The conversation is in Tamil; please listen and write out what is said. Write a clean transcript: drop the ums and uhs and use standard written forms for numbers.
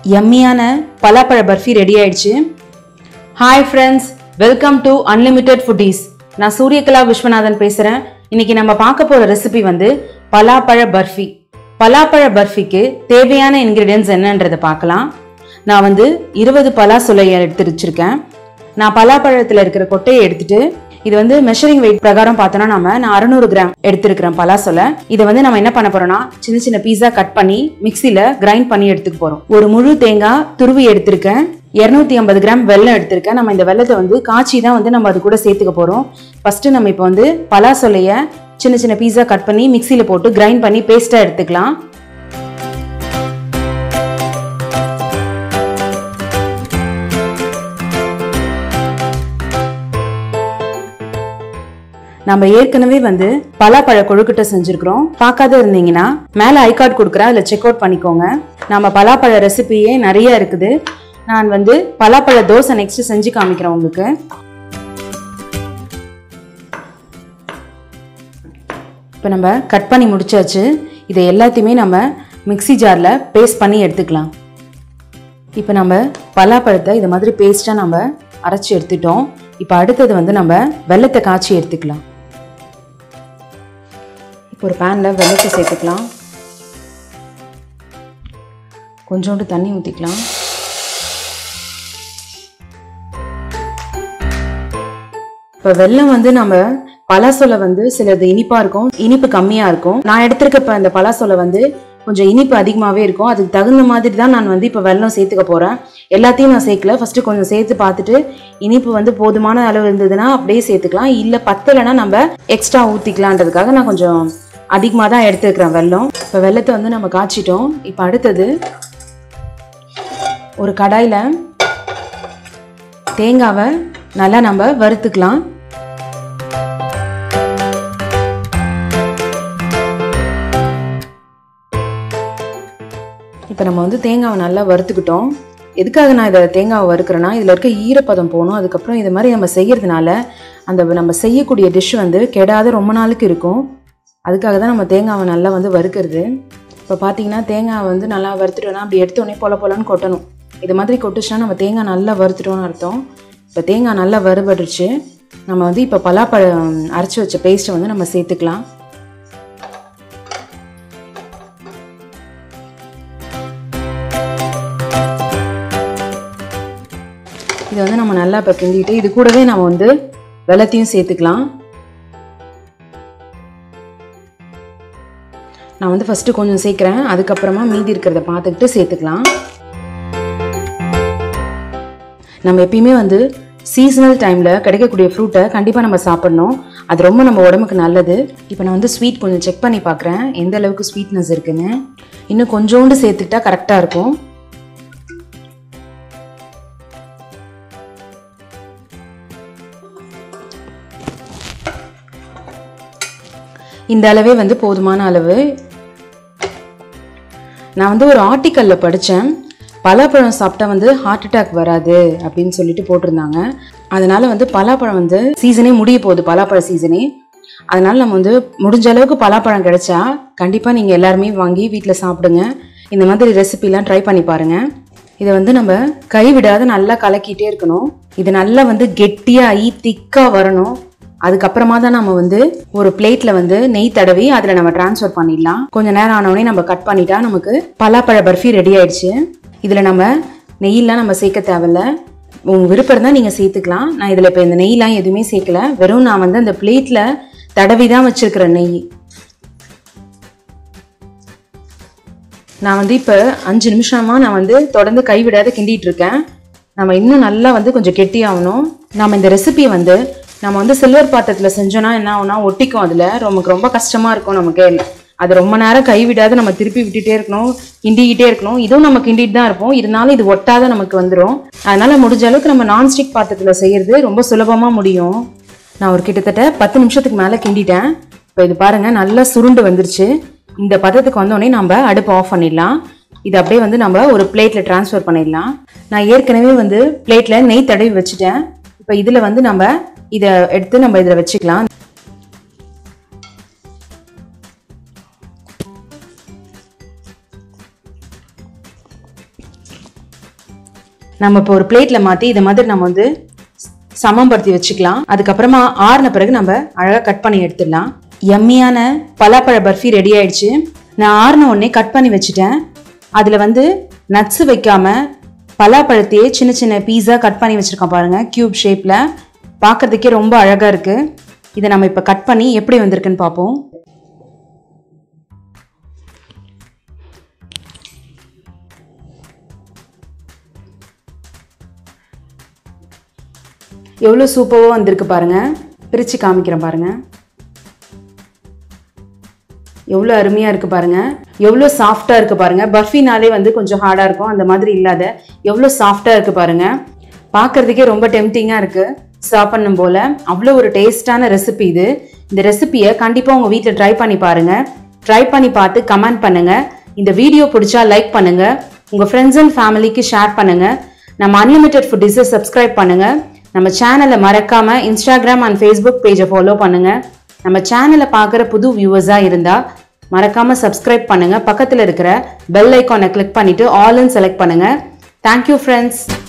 யம்மியான பலாப்பழ பர்ஃபி ரெடி ஆயிடுச்சு. Hi friends, welcome to unlimited foodies. நான் சூரியகலா விஸ்வநாதன் பேசுகிறேன். இன்னைக்கு நம்ம பார்க்க போகிற ரெசிபி பலாப்பழ பர்ஃபி. பலாப்பழ பர்ஃபிக்கு தேவையான இன்க்ரீடியன்ஸ் என்னன்றதை பார்க்கலாம். நான் 20 பலாசொலையை எடுத்து வச்சிருக்கேன். நான் பலாப்பழத்தில் இருக்கிற கொட்டையை எடுத்துட்டு இது மெஷரிங் வெயிட் பிரகாரம் பார்த்தோன்னா நான் 600 கிராம் எடுத்துருக்கிறேன் பலாசொலை. இதை நம்ம என்ன பண்ண போறோம்னா சின்ன சின்ன பீஸா கட் பண்ணி மிக்சியில கிரைண்ட் பண்ணி எடுத்துக்க போறோம். ஒரு முழு தேங்காய் துருவி எடுத்திருக்கேன். 250 கிராம் வெல்லம் எடுத்திருக்கேன். நம்ம இந்த வெல்லத்தை காய்ச்சி தான் நம்ம அது கூட சேர்த்துக்க போறோம். ஃபர்ஸ்ட் நம்ம இப்போ பலாசொலைய சின்ன சின்ன பீஸா கட் பண்ணி மிக்சியில போட்டு கிரைண்ட் பண்ணி பேஸ்டா எடுத்துக்கலாம். நம்ம ஏற்கனவே பலாப்பழ கொழுக்கட்டை செஞ்சிருக்கிறோம். பார்க்காத இருந்தீங்கன்னா மேல ஐ கார்டு கொடுக்குறேன், அதில் செக் அவுட் பண்ணிக்கோங்க. நம்ம பலாப்பழ ரெசிபியே நிறைய இருக்குது. நான் பலாப்பழ தோசை நெக்ஸ்ட் செஞ்சு காமிக்கிறேன் உங்களுக்கு. இப்போ நம்ம கட் பண்ணி முடிச்சாச்சு. இதை எல்லாத்தையுமே நம்ம மிக்சி ஜாரில் பேஸ்ட் பண்ணி எடுத்துக்கலாம். இப்போ நம்ம பலாப்பழத்தை இது மாதிரி பேஸ்ட்டாக நம்ம அரைச்சி எடுத்துட்டோம். இப்போ அடுத்தது நம்ம வெல்லத்தை காய்ச்சி எடுத்துக்கலாம். ஒரு பேனில் வெல்லத்தை சேர்த்துக்கலாம். கொஞ்சோண்டு தண்ணி ஊற்றிக்கலாம். இப்போ வெல்லம் நம்ம பலாசொலை சிலது இனிப்பாக இருக்கும், இனிப்பு கம்மியாக இருக்கும். நான் எடுத்திருக்க இப்போ இந்த பலாசொலை கொஞ்சம் இனிப்பு அதிகமாகவே இருக்கும். அதுக்கு தகுந்த மாதிரி தான் நான் இப்போ வெல்லம் சேர்த்துக்க போகிறேன். எல்லாத்தையும் நான் சேர்க்கல. ஃபஸ்ட்டு கொஞ்சம் சேர்த்து பார்த்துட்டு இனிப்பு போதுமான அளவு இருந்ததுன்னா அப்படியே சேர்த்துக்கலாம். இல்லை பத்தலைன்னா நம்ம எக்ஸ்ட்ரா ஊற்றிக்கலான்றதுக்காக நான் கொஞ்சம் அதிகமாக தான் எடுத்துக்கிறேன் வெல்லம். இப்போ வெல்லத்தை நம்ம காய்ச்சிட்டோம். இப்போ அடுத்தது ஒரு கடாயில் தேங்காவை நல்லா நம்ம வறுத்துக்கலாம். இப்போ நம்ம தேங்காவை நல்லா வறுத்துக்கிட்டோம். எதுக்காக நான் இதை தேங்காவை வறுக்கிறேன்னா இதில் இருக்க ஈரப்பதம் போகணும். அதுக்கப்புறம் இது மாதிரி நம்ம செய்யறதுனால நம்ம செய்யக்கூடிய டிஷ் கெடாத ரொம்ப நாளுக்கு இருக்கும். அதுக்காக தான் நம்ம தேங்காவை நல்லா வறுக்கிறது. இப்போ பார்த்தீங்கன்னா தேங்காவை நல்லா வறுத்துட்டோன்னா அப்படி எடுத்தோடனே பொலன்னு கொட்டணும். இது மாதிரி கொட்டுச்சுன்னா நம்ம தேங்காய் நல்லா வறுத்துட்டோன்னு அர்த்தம். இப்போ தேங்காய் நல்லா வறுபட்டுருச்சு. நம்ம இப்போ பலாப்பழம் அரைச்சி வச்ச பேஸ்ட்டை நம்ம சேர்த்துக்கலாம். இதை நம்ம நல்லா இப்போ கிண்டிட்டு இது கூடவே நம்ம வெல்லத்தையும் சேர்த்துக்கலாம். நான் ஃபஸ்ட்டு கொஞ்சம் சேர்க்குறேன், அதுக்கப்புறமா மீதி இருக்கிறத பார்த்துக்கிட்டு சேர்த்துக்கலாம். நம்ம எப்பயுமே சீசனல் டைமில் கிடைக்கக்கூடிய ஃப்ரூட்டை கண்டிப்பாக நம்ம சாப்பிட்ணும். அது ரொம்ப நம்ம உடம்புக்கு நல்லது. இப்போ நான் ஸ்வீட் கொஞ்சம் செக் பண்ணி பார்க்குறேன் எந்த அளவுக்கு ஸ்வீட்னஸ் இருக்குன்னு. இன்னும் கொஞ்சோண்டு சேர்த்துக்கிட்டா கரெக்டாக இருக்கும். இந்த அளவே போதுமான அளவு. நான் ஒரு ஆர்டிக்கலில் படித்தேன், பலாப்பழம் சாப்பிட்டா ஹார்ட் அட்டாக் வராது அப்படின்னு சொல்லிட்டு போட்டிருந்தாங்க. அதனால பலாப்பழம் சீசனே முடிய போகுது, பலாப்பழ சீசனே. அதனால நம்ம முடிஞ்ச அளவுக்கு பலாப்பழம் கிடைச்சா கண்டிப்பாக நீங்கள் எல்லாருமே வாங்கி வீட்டில் சாப்பிடுங்க. இந்த மாதிரி ரெசிபிலாம் ட்ரை பண்ணி பாருங்கள். இதை நம்ம கைவிடாத நல்லா கலக்கிட்டே இருக்கணும். இது நல்லா கெட்டியாகி திக்காக வரணும். அதுக்கப்புறமா தான் நம்ம ஒரு பிளேட்ல நெய் தடவி அதில் நம்ம டிரான்ஸ்ஃபர் பண்ணிடலாம். கொஞ்சம் நேரம் ஆனவுடனே நம்ம கட் பண்ணிட்டா நமக்கு பலாப்பழ பர்ஃபி ரெடி ஆயிடுச்சு. இதில் நம்ம நெய்யெல்லாம் நம்ம சேர்க்க தேவையில்ல. உங்கள் விருப்பம் இருந்தால் நீங்கள் சேர்த்துக்கலாம். நான் இதில் இப்போ இந்த நெய்லாம் எதுவுமே சேர்க்கல. வெறும் நான் அந்த பிளேட்டில் தடவி தான் வச்சிருக்கிற நெய். நான் இப்போ 5 நிமிஷமா நான் தொடர்ந்து கைவிடாத கிண்டிட்டு இருக்கேன். நம்ம இன்னும் நல்லா கொஞ்சம் கெட்டியாகணும். நம்ம இந்த ரெசிபியை நம்ம சில்வர் பாத்திரத்தில் செஞ்சோன்னா என்ன ஆகும்னா ஒட்டிக்கும். அதில் ரொம்ப கஷ்டமாக இருக்கும் நமக்கு. அது ரொம்ப நேரம் கைவிடாத நம்ம திருப்பி விட்டுட்டே இருக்கணும், கிண்டிக்கிட்டே இருக்கணும். இதுவும் நம்ம கிண்டிட்டு தான் இருப்போம், இருந்தாலும் இது ஒட்டாத நமக்கு வந்துடும். அதனால முடிஞ்ச அளவுக்கு நம்ம நான்ஸ்டிக் பாத்திரத்தில் செய்யறது ரொம்ப சுலபமாக முடியும். நான் ஒரு கிட்டத்தட்ட 10 நிமிஷத்துக்கு மேலே கிண்டிட்டேன். இப்போ இது பாருங்கள் நல்லா சுருண்டு வந்துருச்சு. இந்த பதத்துக்கு வந்தோடனே நம்ம அடுப்பு ஆஃப் பண்ணிடலாம். இது அப்படியே நம்ம ஒரு பிளேட்டில் டிரான்ஸ்ஃபர் பண்ணிடலாம். நான் ஏற்கனவே பிளேட்டில் நெய் தடவி வச்சுட்டேன். இப்போ இதில் நம்ம இதை எடுத்து நம்ம இதில் வச்சுக்கலாம். நம்ம இப்போ ஒரு பிளேட்ல மாற்றி இதை மாதிரி நம்ம வந்து சமப்படுத்தி வச்சுக்கலாம். அதுக்கப்புறமா ஆறின பிறகு நம்ம அழகாக கட் பண்ணி எடுத்துடலாம். யம்மியான பலாப்பழ பர்ஃபி ரெடி ஆயிடுச்சு. நான் ஆறின உடனே கட் பண்ணி வச்சுட்டேன். அதில் வந்து நட்ஸு வைக்காம பலாப்பழத்தையே சின்ன சின்ன பீஸா கட் பண்ணி வச்சுருக்கோம் பாருங்கள், க்யூப் ஷேப்பில். பார்க்குறதுக்கே ரொம்ப அழகாக இருக்குது. இதை நம்ம இப்போ கட் பண்ணி எப்படி வந்திருக்குன்னு பார்ப்போம். எவ்வளோ சூப்பராக வந்திருக்கு பாருங்கள். பிரித்து காமிக்கிறேன் பாருங்கள். எவ்வளோ அருமையாக இருக்குது பாருங்கள். எவ்வளோ சாஃப்டாக இருக்குது பாருங்கள். பர்ஃபினாலே வந்து கொஞ்சம் ஹார்டாக இருக்கும், அந்த மாதிரி இல்லாத எவ்வளோ சாஃப்டாக இருக்குது பாருங்கள். பார்க்குறதுக்கே ரொம்ப டெம்டிங்காக இருக்குது சர்வ் பண்ணும் போல். அவ்வளோ ஒரு டேஸ்டான ரெசிபி இது. இந்த ரெசிபியை கண்டிப்பாக உங்கள் வீட்டில் ட்ரை பண்ணி பாருங்கள். ட்ரை பண்ணி பார்த்து கமெண்ட் பண்ணுங்கள். இந்த வீடியோ பிடிச்சா லைக் பண்ணுங்கள். உங்கள் ஃப்ரெண்ட்ஸ் அண்ட் ஃபேமிலிக்கு ஷேர் பண்ணுங்கள். நம்ம அன்லிமிட்டெட் ஃபுட்டீஸை சப்ஸ்கிரைப் பண்ணுங்கள். நம்ம சேனலை மறக்காமல் இன்ஸ்டாகிராம் அண்ட் ஃபேஸ்புக் பேஜை ஃபாலோ பண்ணுங்கள். நம்ம சேனலை பார்க்குற புது வியூவர்ஸாக இருந்தால் மறக்காமல் சப்ஸ்கிரைப் பண்ணுங்கள். பக்கத்தில் இருக்கிற பெல் ஐக்கானை கிளிக் பண்ணிவிட்டு ஆல்னு செலக்ட் பண்ணுங்கள். Thank you friends.